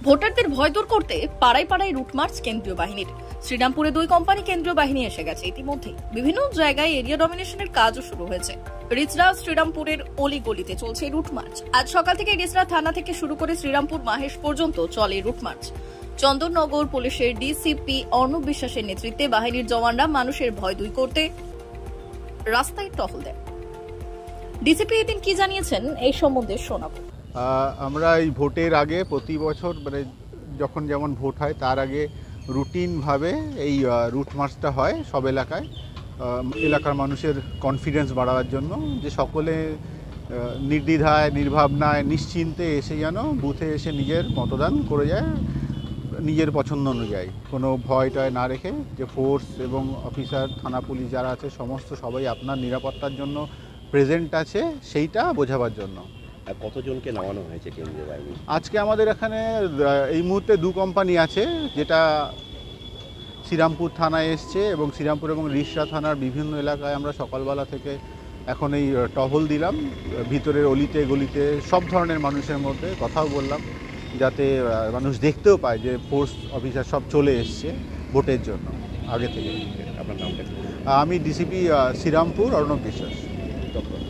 ভোটারদের ভয় দূর করতে পাড়ায় পাড়ায় রুট মার্চ কেন্দ্রীয় বাহিনীর। শ্রীরামপুরে 2 কোম্পানি কেন্দ্রীয় বাহিনী এসে গেছে। ইতিমধ্যে বিভিন্ন জায়গায় এরিয়া ডমিনেশনের কাজও শুরু হয়েছে। রিচরা শ্রীরামপুরের অলি গলিতে চলছে রুট মার্চ। আজ সকাল থেকে রিচরা থানা থেকে শুরু করে শ্রীরামপুর মাহেশ পর্যন্ত চলে রুট মার্চ। চন্দননগর পুলিশের ডিসিপি অর্ণব বিশ্বাসের নেতৃত্বে বাহিনীর জওয়ানরা মানুষের ভয় দূর করতে রাস্তায় টহল দেন। ডিসিপি এদিন কি জানিয়েছেন এই সম্বন্ধে শোনাবো। আমরা এই ভোটের আগে প্রতি বছর মানে যখন যেমন ভোট হয় তার আগে রুটিনভাবে এই রুট মার্চটা হয় সব এলাকায়, এলাকার মানুষের কনফিডেন্স বাড়াবার জন্য, যে সকলে নির্দ্বিধায় নির্ভাবনায় নিশ্চিন্তে এসে যেন বুথে এসে নিজের মতদান করে যায় নিজের পছন্দ অনুযায়ী, কোনো ভয় টয় না রেখে। যে ফোর্স এবং অফিসার থানা পুলিশ যারা আছে সমস্ত সবাই আপনার নিরাপত্তার জন্য প্রেজেন্ট আছে, সেইটা বোঝাবার জন্য। কতজনকে নামানো হয়েছে কেন্দ্রীয় বাহিনী? আজকে আমাদের এখানে এই মুহূর্তে 2 কোম্পানি আছে, যেটা শ্রীরামপুর থানায় এসছে এবং শ্রীরামপুর এবং রিষড়া থানার বিভিন্ন এলাকায় আমরা সকালবেলা থেকে এখন এই টহল দিলাম। ভিতরের অলিতে গলিতে সব ধরনের মানুষের মধ্যে কথাও বললাম, যাতে মানুষ দেখতেও পায় যে ফোর্স অফিসার সব চলে এসছে ভোটের জন্য আগে থেকে। আপনার নামটা? আমি ডিসিপি শ্রীরামপুর অর্ণব বিশ্বাস।